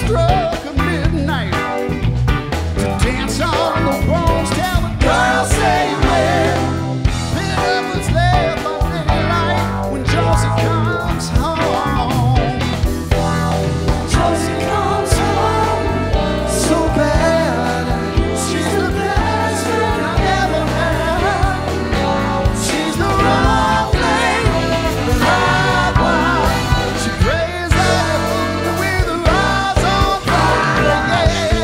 struck at midnight to dance on the walls. Tell the girls say where. Pick up what's left by daylight when Josie comes home. Josie comes home so bad. She's the best friend I've ever had. She's the wrong thing, the right one. She prays up with her eyes on fire, yeah.